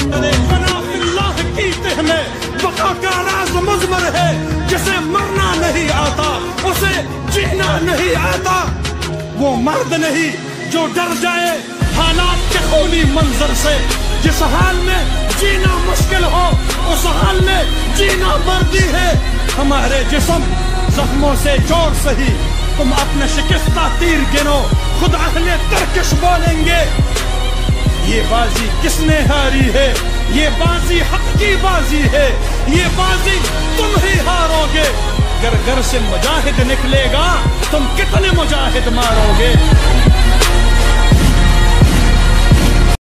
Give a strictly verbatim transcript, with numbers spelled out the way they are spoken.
बका का राज मुज़मर है, जिसे मरना नहीं आता उसे जीना नहीं आता। वो मर्द नहीं जो डर जाए हालात के खूनी मंजर से, जिस हाल में जीना मुश्किल हो उस हाल में जीना मर्दी है। हमारे जिस्म जख्मों से जोर सही, तुम अपने शिकस्ता तीर गिनो, खुद अहले तरकश बोलेंगे ये बाजी किसने हारी है, ये बाजी हक की बाजी है, ये बाजी तुम ही हारोगे। घर घर से मुजाहिद निकलेगा, तुम कितने मुजाहिद मारोगे।